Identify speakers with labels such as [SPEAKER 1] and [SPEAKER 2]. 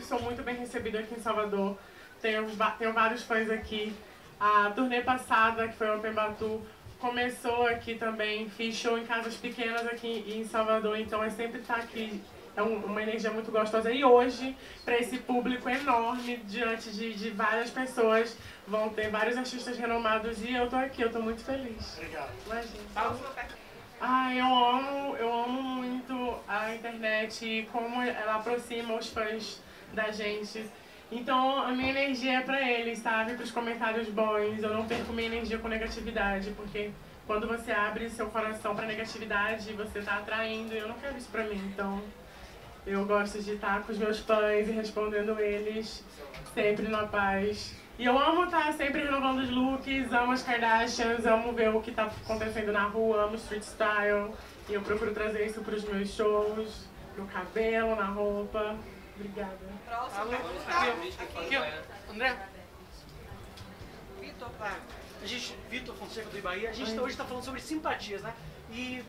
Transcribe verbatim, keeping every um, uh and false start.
[SPEAKER 1] sou muito bem recebida aqui em Salvador. Tenho, tenho vários fãs aqui. A turnê passada, que foi o Open Batu, começou aqui também. Fiz show em casas pequenas aqui em Salvador, então é sempre estar aqui. É um, uma energia muito gostosa. E hoje, para esse público enorme, diante de, de várias pessoas, vão ter vários artistas renomados e eu tô aqui, eu tô muito feliz.
[SPEAKER 2] Obrigado.
[SPEAKER 1] Imagina. Ah, eu amo, eu amo muito a internet e como ela aproxima os fãs da gente. Então a minha energia é pra eles, sabe? Para os comentários bons. Eu não perco minha energia com negatividade, porque quando você abre seu coração pra negatividade, você tá atraindo e eu não quero isso pra mim. Então eu gosto de estar com os meus fãs e respondendo eles sempre na paz. E eu amo estar sempre renovando os looks, amo as Kardashians, amo ver o que está acontecendo na rua, amo street style. E eu procuro trazer isso para os meus shows, no cabelo, na roupa. Obrigada.
[SPEAKER 2] Próximo. Aqui, aqui, ó. André. Vitor, a gente, Vitor Fonseca do Ibaí, a gente hoje está falando sobre simpatias, né? E